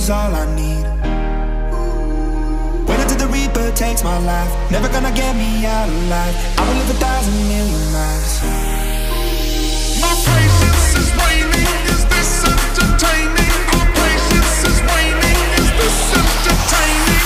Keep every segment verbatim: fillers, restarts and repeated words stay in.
is all I need. Wait until the Reaper takes my life. Never gonna get me out alive. I will live a thousand million lives. My patience is waning. Is this entertaining? My patience is waning. Is this entertaining?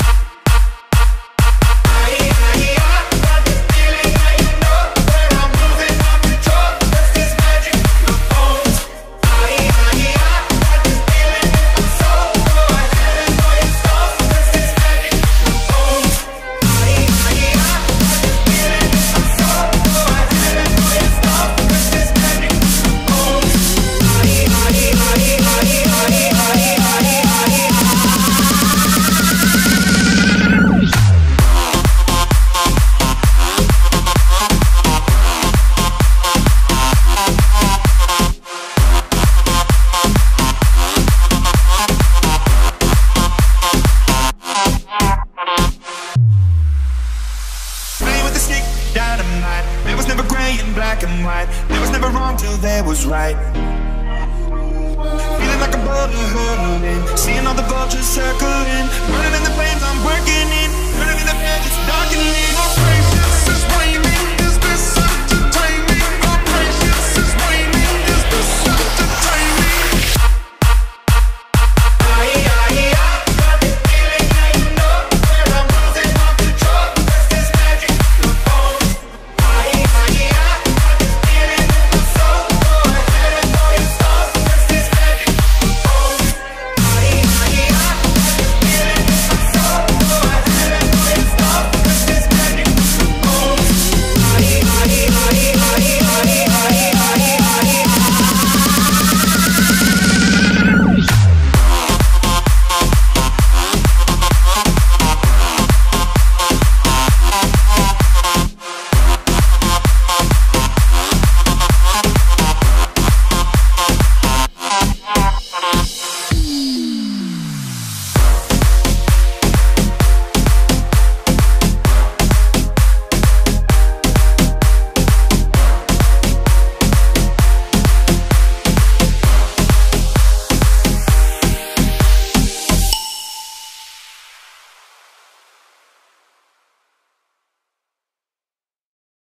Right. Feeling like a boulder hurtling, seeing all the vultures circling, burning in the flames I'm working in, burning in the bed, it's darkening. My patience is waning.